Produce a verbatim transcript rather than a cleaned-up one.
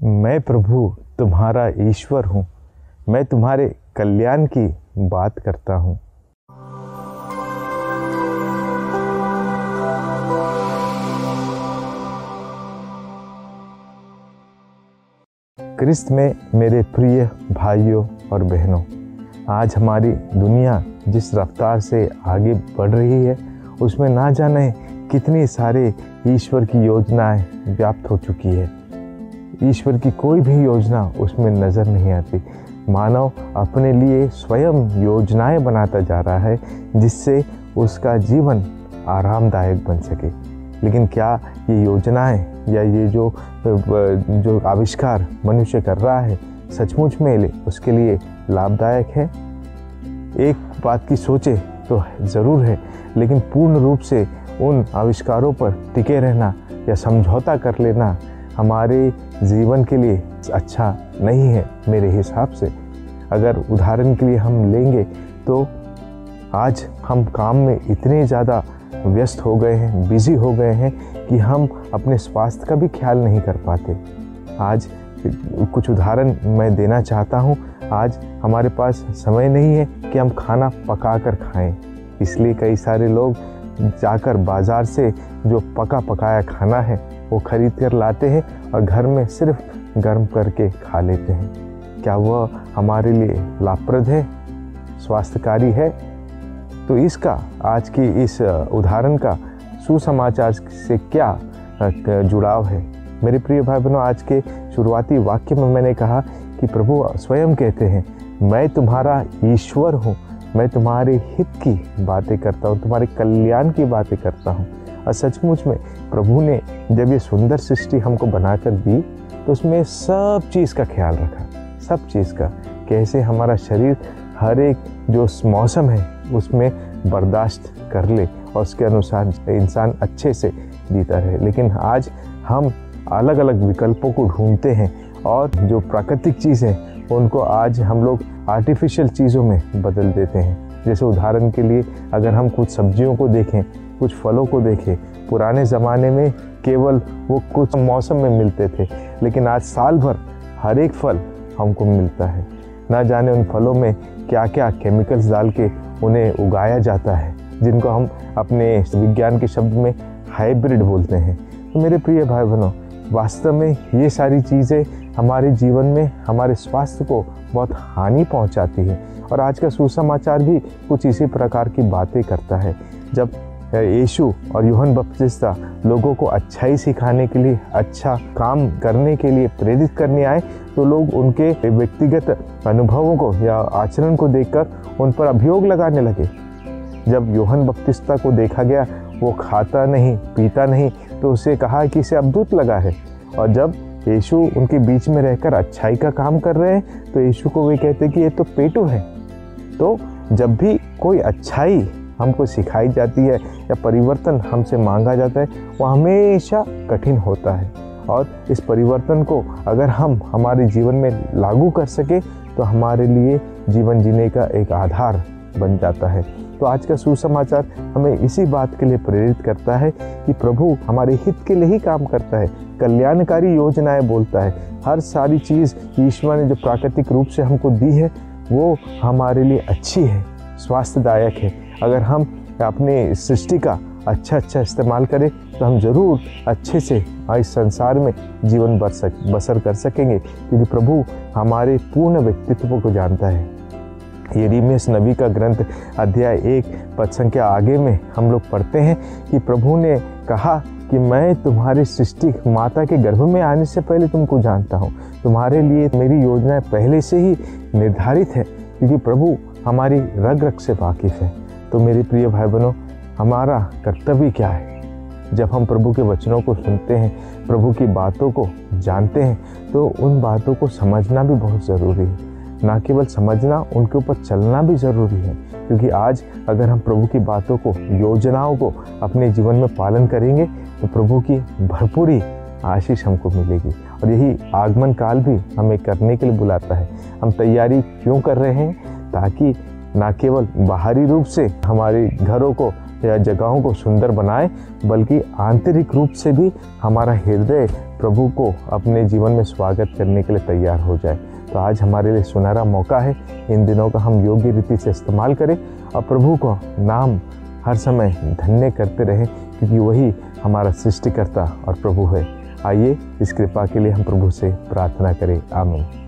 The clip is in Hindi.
मैं प्रभु तुम्हारा ईश्वर हूँ, मैं तुम्हारे कल्याण की बात करता हूँ। क्रिस्त में मेरे प्रिय भाइयों और बहनों, आज हमारी दुनिया जिस रफ्तार से आगे बढ़ रही है उसमें ना जाने कितनी सारे ईश्वर की योजनाएं व्याप्त हो चुकी है। ईश्वर की कोई भी योजना उसमें नज़र नहीं आती। मानव अपने लिए स्वयं योजनाएं बनाता जा रहा है जिससे उसका जीवन आरामदायक बन सके। लेकिन क्या ये योजनाएं या ये जो जो आविष्कार मनुष्य कर रहा है सचमुच में उसके लिए लाभदायक है? एक बात की सोचे तो ज़रूर है, लेकिन पूर्ण रूप से उन आविष्कारों पर टिके रहना या समझौता कर लेना हमारे जीवन के लिए अच्छा नहीं है मेरे हिसाब से। अगर उदाहरण के लिए हम लेंगे तो आज हम काम में इतने ज़्यादा व्यस्त हो गए हैं, बिजी हो गए हैं कि हम अपने स्वास्थ्य का भी ख्याल नहीं कर पाते। आज कुछ उदाहरण मैं देना चाहता हूँ। आज हमारे पास समय नहीं है कि हम खाना पका कर खाएं, इसलिए कई सारे लोग जाकर बाज़ार से जो पका पकाया खाना है वो खरीद कर लाते हैं और घर में सिर्फ गर्म करके खा लेते हैं। क्या वह हमारे लिए लाभप्रद है, स्वास्थ्यकारी है? तो इसका आज की इस उदाहरण का सुसमाचार से क्या जुड़ाव है? मेरे प्रिय भाई बहनों, आज के शुरुआती वाक्य में मैंने कहा कि प्रभु स्वयं कहते हैं, मैं तुम्हारा ईश्वर हूँ, मैं तुम्हारे हित की बातें करता हूँ, तुम्हारे कल्याण की बातें करता हूँ। और सचमुच में प्रभु ने जब ये सुंदर सृष्टि हमको बनाकर दी तो उसमें सब चीज़ का ख्याल रखा, सब चीज़ का, कैसे हमारा शरीर हर एक जो मौसम है उसमें बर्दाश्त कर ले और उसके अनुसार इंसान अच्छे से जीता रहे। लेकिन आज हम अलग अलग विकल्पों को ढूंढते हैं और जो प्राकृतिक चीज़ है उनको आज हम लोग आर्टिफिशियल चीज़ों में बदल देते हैं। जैसे उदाहरण के लिए अगर हम कुछ सब्जियों को देखें, कुछ फलों को देखें, पुराने ज़माने में केवल वो कुछ मौसम में मिलते थे, लेकिन आज साल भर हर एक फल हमको मिलता है। ना जाने उन फलों में क्या क्या केमिकल्स डाल के उन्हें उगाया जाता है, जिनको हम अपने विज्ञान के शब्द में हाइब्रिड बोलते हैं। तो मेरे प्रिय भाई बहनों, वास्तव में ये सारी चीज़ें हमारे जीवन में हमारे स्वास्थ्य को बहुत हानि पहुंचाती है। और आज का सुसमाचार भी कुछ इसी प्रकार की बातें करता है। जब यीशु और यूहन्ना बपतिस्ता लोगों को अच्छाई सिखाने के लिए, अच्छा काम करने के लिए प्रेरित करने आए तो लोग उनके व्यक्तिगत अनुभवों को या आचरण को देखकर उन पर अभियोग लगाने लगे। जब यूहन्ना बपतिस्ता को देखा गया वो खाता नहीं पीता नहीं तो उसे कहा कि इसे अद्भुत लगा है। और जब यीशु उनके बीच में रहकर अच्छाई का काम कर रहे हैं तो यीशु को वे कहते कि ये तो पेटू है। तो जब भी कोई अच्छाई हमको सिखाई जाती है या परिवर्तन हमसे मांगा जाता है वो हमेशा कठिन होता है। और इस परिवर्तन को अगर हम हमारे जीवन में लागू कर सके तो हमारे लिए जीवन जीने का एक आधार बन जाता है। तो आज का सुसमाचार हमें इसी बात के लिए प्रेरित करता है कि प्रभु हमारे हित के लिए ही काम करता है, कल्याणकारी योजनाएं बोलता है। हर सारी चीज़ ईश्वर ने जो प्राकृतिक रूप से हमको दी है वो हमारे लिए अच्छी है, स्वास्थ्यदायक है। अगर हम अपने सृष्टि का अच्छा अच्छा इस्तेमाल करें तो हम ज़रूर अच्छे से इस संसार में जीवन बसर कर सकेंगे, क्योंकि प्रभु हमारे पूर्ण व्यक्तित्व को जानता है। यिर्मयाह नबी का ग्रंथ अध्याय एक पद संख्या आगे में हम लोग पढ़ते हैं कि प्रभु ने कहा कि मैं तुम्हारी सृष्टि माता के गर्भ में आने से पहले तुमको जानता हूँ, तुम्हारे लिए मेरी योजनाएं पहले से ही निर्धारित है, क्योंकि प्रभु हमारी रग रग से वाकिफ़ है। तो मेरे प्रिय भाई बहनों, हमारा कर्तव्य क्या है? जब हम प्रभु के वचनों को सुनते हैं, प्रभु की बातों को जानते हैं, तो उन बातों को समझना भी बहुत ज़रूरी है। ना केवल समझना, उनके ऊपर चलना भी ज़रूरी है, क्योंकि आज अगर हम प्रभु की बातों को, योजनाओं को अपने जीवन में पालन करेंगे तो प्रभु की भरपूरी आशीष हमको मिलेगी। और यही आगमन काल भी हमें करने के लिए बुलाता है। हम तैयारी क्यों कर रहे हैं? ताकि ना केवल बाहरी रूप से हमारे घरों को या जगहों को सुंदर बनाए, बल्कि आंतरिक रूप से भी हमारा हृदय प्रभु को अपने जीवन में स्वागत करने के लिए तैयार हो जाए। तो आज हमारे लिए सुनहरा मौका है, इन दिनों का हम योग्य रीति से इस्तेमाल करें और प्रभु को नाम हर समय धन्य करते रहें, क्योंकि वही हमारा सृष्टिकर्ता और प्रभु है। आइए इस कृपा के लिए हम प्रभु से प्रार्थना करें। आमीन।